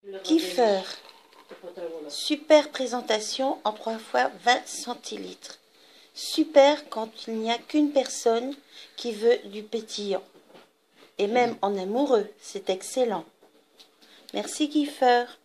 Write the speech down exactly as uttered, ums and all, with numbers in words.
Kiefer, super présentation en trois fois vingt centilitres. Super quand il n'y a qu'une personne qui veut du pétillant. Et même en amoureux, c'est excellent. Merci Kiefer.